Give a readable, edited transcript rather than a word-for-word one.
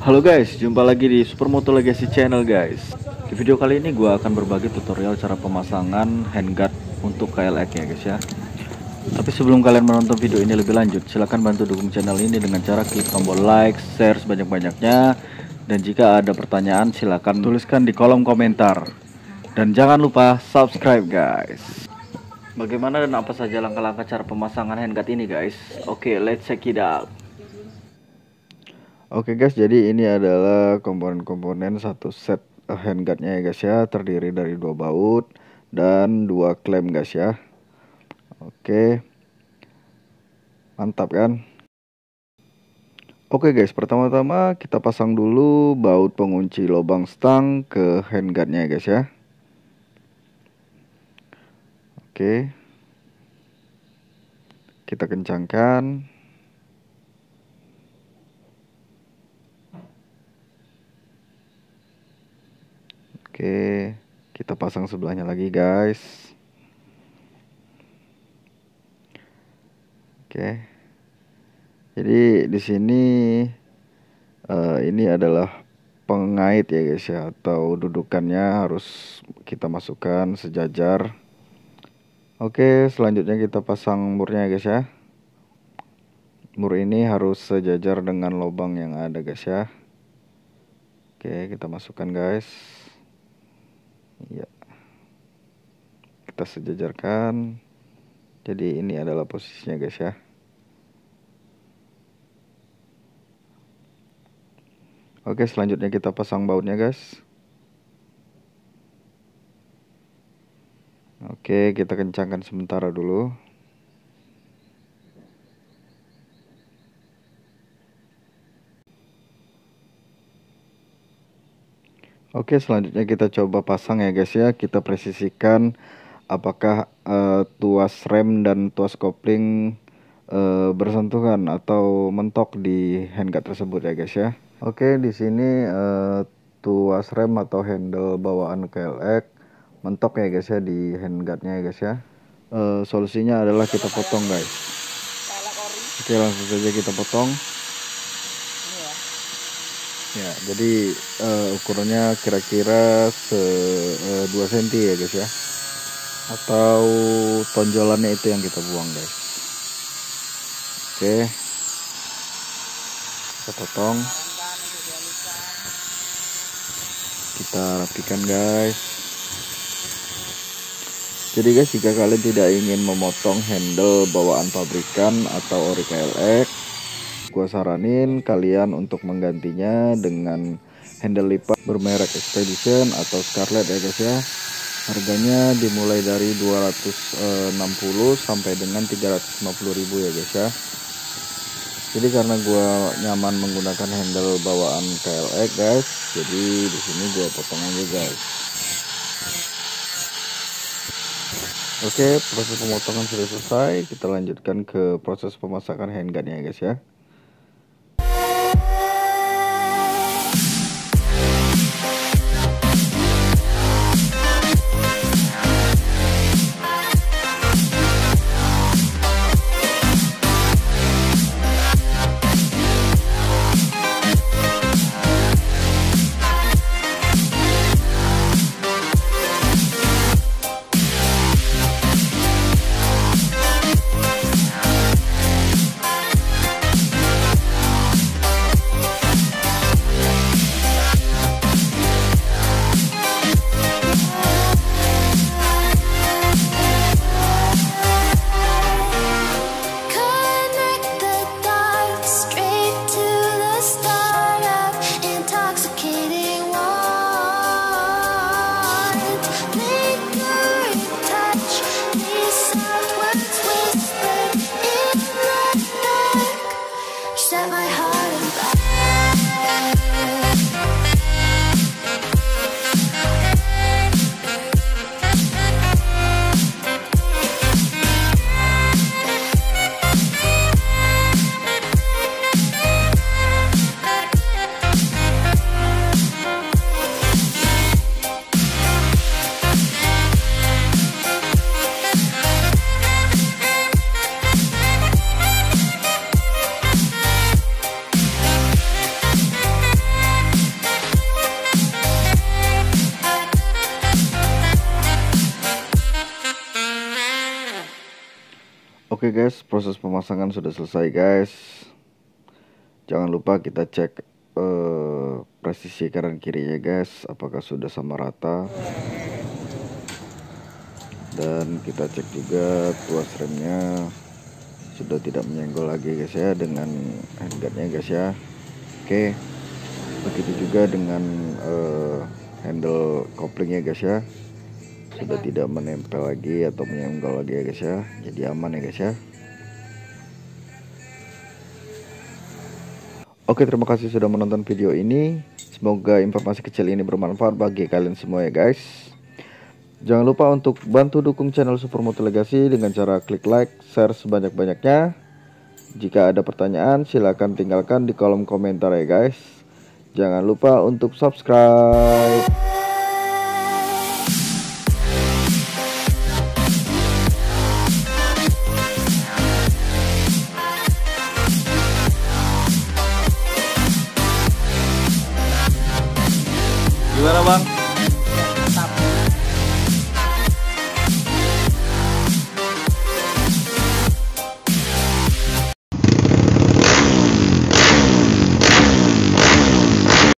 Halo guys, jumpa lagi di Supermoto Legacy Channel guys. Di video kali ini gue akan berbagi tutorial cara pemasangan handguard untuk KLX ya guys ya. Tapi sebelum kalian menonton video ini lebih lanjut, silahkan bantu dukung channel ini dengan cara klik tombol like, share sebanyak-banyaknya. Dan jika ada pertanyaan silahkan tuliskan di kolom komentar. Dan jangan lupa subscribe guys. Bagaimana dan apa saja langkah-langkah cara pemasangan handguard ini guys? Oke, let's check it out. Oke guys, jadi ini adalah komponen-komponen satu set handguardnya ya guys ya, terdiri dari 2 baut dan 2 klem guys ya. Oke, mantap kan? Oke guys, pertama-tama kita pasang dulu baut pengunci lubang stang ke handguardnya ya guys ya. Oke, kita kencangkan. Oke, kita pasang sebelahnya lagi guys. Oke, jadi di sini ini adalah pengait ya guys ya, atau dudukannya harus kita masukkan sejajar. Oke, selanjutnya kita pasang murnya ya guys ya. Mur ini harus sejajar dengan lubang yang ada guys ya. Oke, kita masukkan guys. Ya, kita sejajarkan. Jadi ini adalah posisinya guys ya. Oke, selanjutnya kita pasang bautnya guys. Oke, kita kencangkan sementara dulu. Oke, selanjutnya kita coba pasang ya guys ya. Kita presisikan apakah tuas rem dan tuas kopling bersentuhan atau mentok di handguard tersebut ya guys ya. Oke, di sini tuas rem atau handle bawaan KLX mentok ya guys ya di handguardnya ya guys ya. Solusinya adalah kita potong guys. Oke, langsung saja kita potong. Ya, jadi ukurannya kira-kira 2 cm ya guys ya. Atau tonjolannya itu yang kita buang guys. Oke, kita potong. Kita rapikan guys. Jadi guys, jika kalian tidak ingin memotong handle bawaan pabrikan atau ori KLX, gua saranin kalian untuk menggantinya dengan handle lipat bermerek Expedition atau Scarlett ya guys ya. Harganya dimulai dari 260 sampai dengan 350.000 ya guys ya. Jadi karena gua nyaman menggunakan handle bawaan KLX guys, jadi di sini gua potong aja guys. Oke, proses pemotongan sudah selesai. Kita lanjutkan ke proses pemasakan handguardnya ya guys ya. Oke guys, proses pemasangan sudah selesai guys. Jangan lupa kita cek presisi kanan kirinya guys, apakah sudah sama rata. Dan kita cek juga tuas remnya sudah tidak menyenggol lagi guys ya dengan handguardnya guys ya. Oke, begitu juga dengan handle koplingnya guys ya, sudah tidak menempel lagi atau menyenggol lagi ya guys ya, jadi aman ya guys ya. Oke, terima kasih sudah menonton video ini. Semoga informasi kecil ini bermanfaat bagi kalian semua ya guys. Jangan lupa untuk bantu dukung channel Supermoto Legacy dengan cara klik like, share sebanyak-banyaknya. Jika ada pertanyaan silahkan tinggalkan di kolom komentar ya guys. Jangan lupa untuk subscribe.